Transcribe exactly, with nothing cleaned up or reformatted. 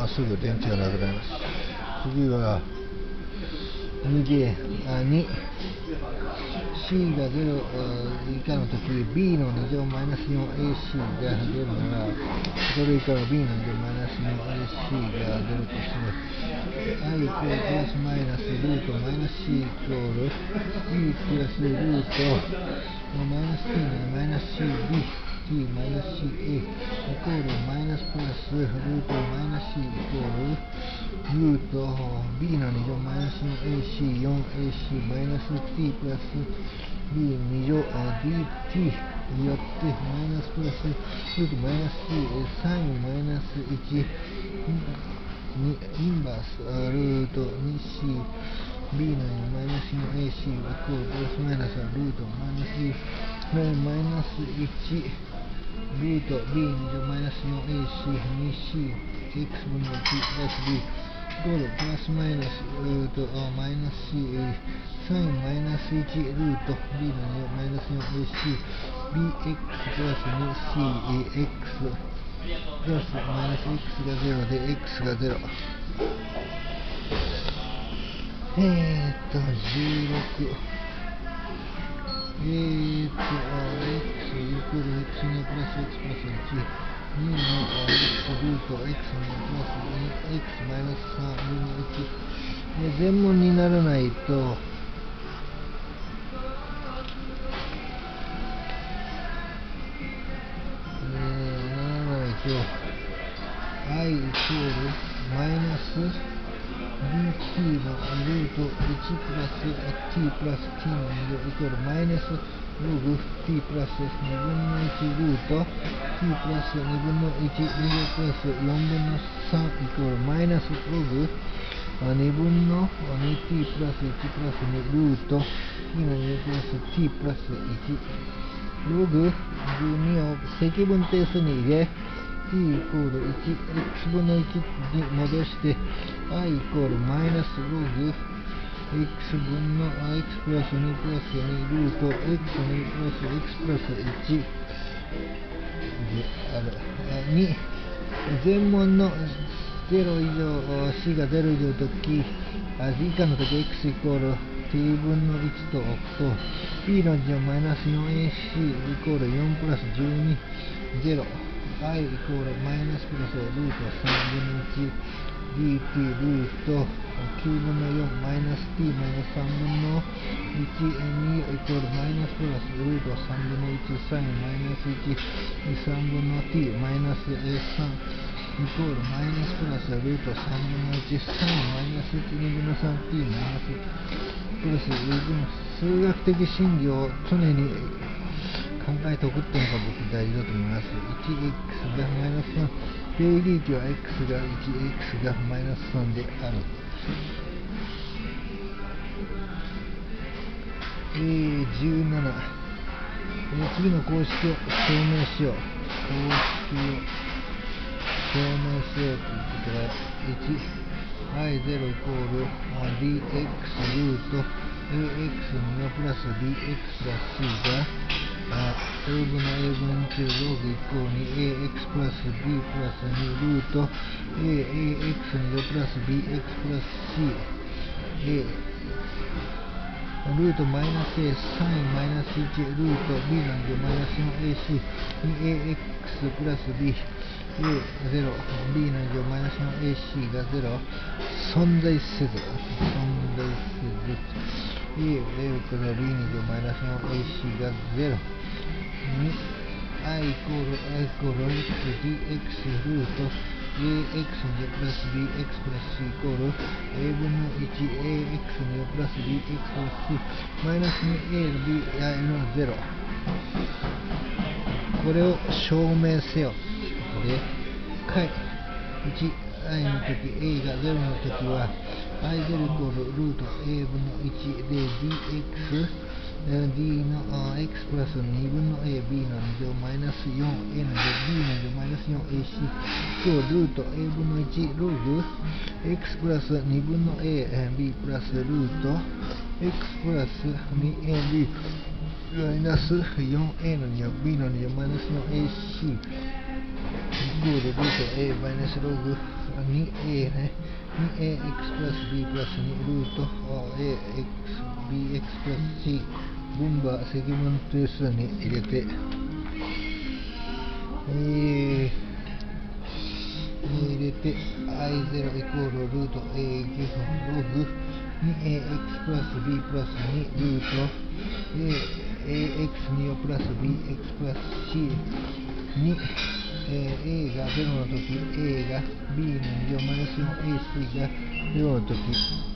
あ、すぐ電池がなくなります。次はにゲーに C がゼロ以下のとき B のに乗マイナス よんエーシー がゼロならそれ以下は B のに乗マイナス よんエーシー がゼロとして I イコールプラスマイナスルートマイナス C イコール B プラスルートマイナス T のマイナス シービーT マイナス シーエー イコールマイナスプラスルートマイナス C イコールルート B のに乗マイナス よんエーシー よんエーシー マイナス T プラス B に乗 dt によってマイナスプラスルートマイナス C サインマイナスいちインバースルート にシーB のマイナス よんエーシー イコールプラスマイナスルートマイナス B マイナスいちルート B に乗マイナス よんエーシー にシー X 分のいちプラス B イコールプラスマイナスルートマイナス C サインマイナスいちルート B のに乗マイナス よんエーシー BX プラス にシー X プラスマイナス X がゼロで X がゼロえーっとじゅうろくえーっと X イコール X にプラス X プラスいちにの X ルート X にプラス に X マイナスさんぶんのいちで全問にならないとえー、ならないと I イコールマイナス dt のルートいちプラス t プラス t のに乗イコールマイナスログ t プラスにぶんのいちルート t プラスにぶんのいちに乗プラスよんぶんのさんイコールマイナスログにぶんの にティー プラスいちプラスにルートにのにプラス t プラスいちログじゅうにを積分定数に入れt イコールいち x 分のいちに戻して i イコールマイナスログ x 分の x プラスにプラスにルート x にプラス x プラスいちであるに全問のゼロ以上 c がゼロ以上のとき以下のとき x イコール t 分のいちと置くと p のじをマイナス よんエーシー イコールよんプラスじゅうに ゼロI イコールマイナスプラスルートさんぶんのいち dt ルートきゅうぶんのよんマイナス t マイナスさんぶんのいちにイコールマイナスプラスルートさんぶんのいちサインマイナスいちさんぶんの t マイナスさんイコールマイナスプラスルートさんぶんのいちサインマイナスいちにぶんの さんティー マイナスプラス数学的真理を常に考えておくっていうのが僕大事だと思います。いちエックス がマイナスさん、定義域は x が いちエックス がマイナスさんである。えー、じゅうなな、えー、次の公式を証明しよう。公式を証明しようということは、いち、アイゼロ イコール dx ルート ax にのプラス bx プラス c がA 分の A 分中ログイコールに ax プラス b プラスにルート aax にのプラス bx プラス c a ルートマイナス a サインマイナスいちルート b のにマイナス よんエーシー に ax プラス b a ゼロ b のにマイナス よんエーシー がゼロ存在せず存在せず a ゼロから b のマイナス よんエーシー がゼロに i イコール i イコール x dx ルート ax にプラス bx プラス c イコール a 分の いち ax にプラス bx プラス c マイナス に a の b i のゼロこれを証明せよということで解 いちアイ の時 a がゼロの時は アイゼロ イコールルート a 分のいちで dx d の x プラスにぶんの a b のに乗マイナス よんエー の乗 b の乗マイナス よんエーシー イコールルート a 分のいちログ x プラスにぶんの a b プラスルート x プラス にエービー マイナス よんエー のに乗 b のに乗マイナス よんエーシー イコールルート a マイナスログにエー ね、にエーエックス プラス B プラスにルート エーエックス ビーエックス プラス C 分母セグメント S に入れて、えー、入れて アイゼロ イコールルート A ログ にエーエックス プラス B プラスにルート エーエックスに プラス ビーエックス プラス C に、えー、A がゼロの時 A が B のに乗マイナス よんエーシー がゼロの時